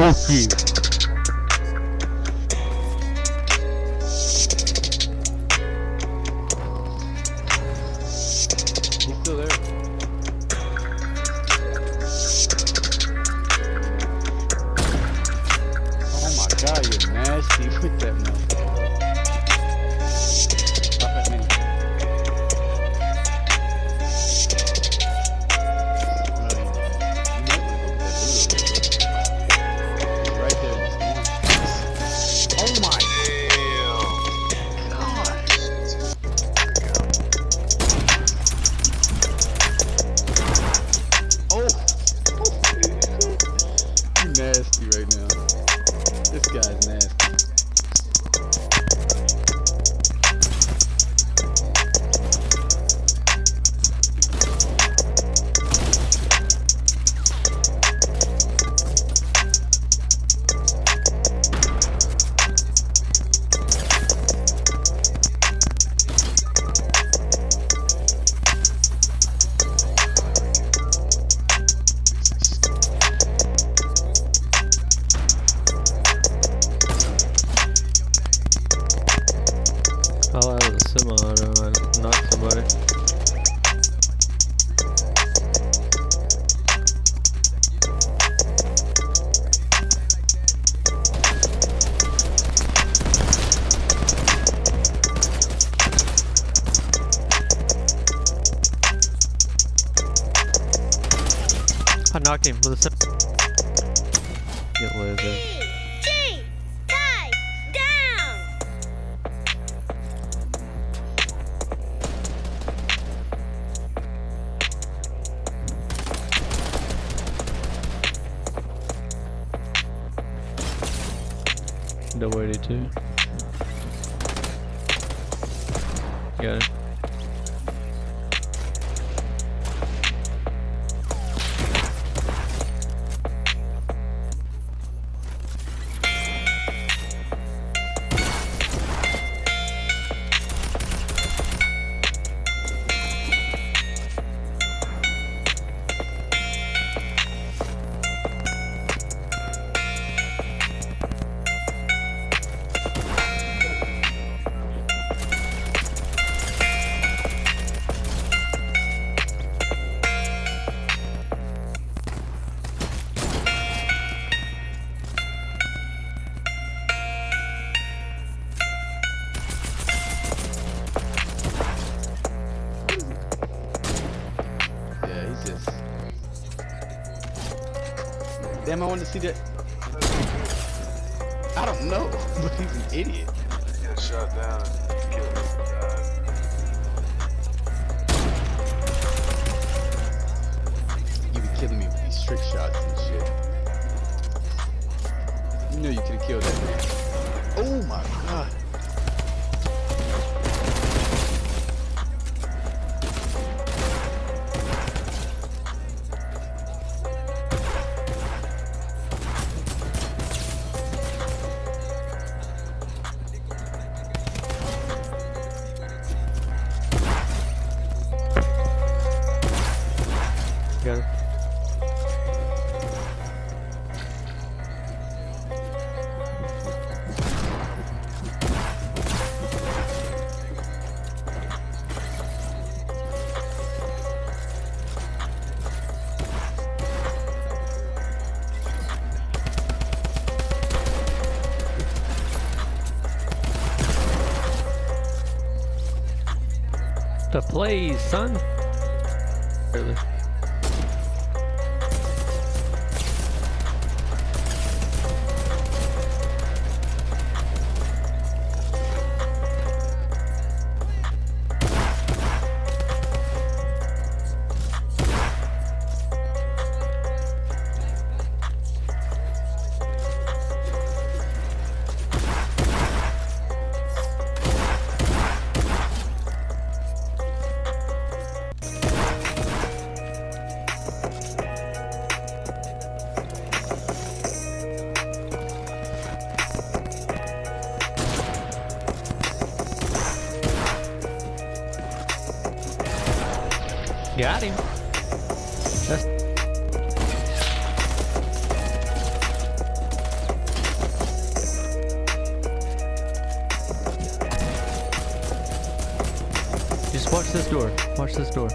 Fuck you. He's still there. Oh my god, you're nasty with that motherfucker. Stop at me. Nasty right now. This guy's nasty. Fell out of the semi-auto and knocked somebody. I knocked him with a semi. Get laser. Double 82. Got it. Damn, I wanted to see that. I don't know, but he's an idiot. He got shot down and killed him. You be killing me with these trick shots and shit. You know you could have killed that man. Oh my god. Got it. To play, son. Really. Got him. That's Just watch this door. Watch this door.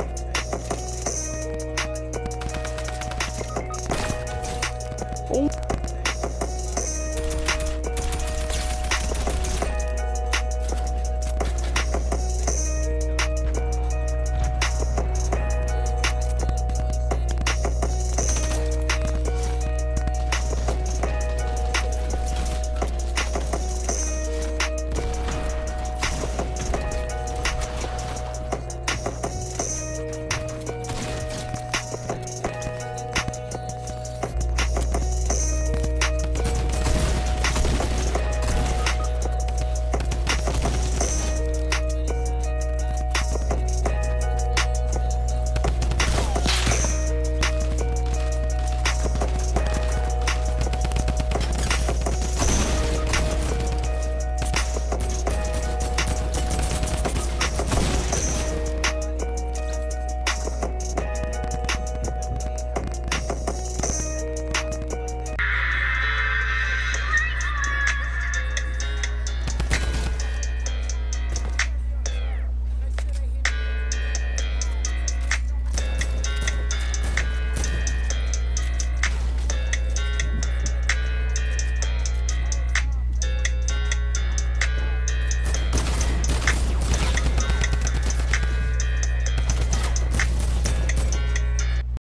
Oh.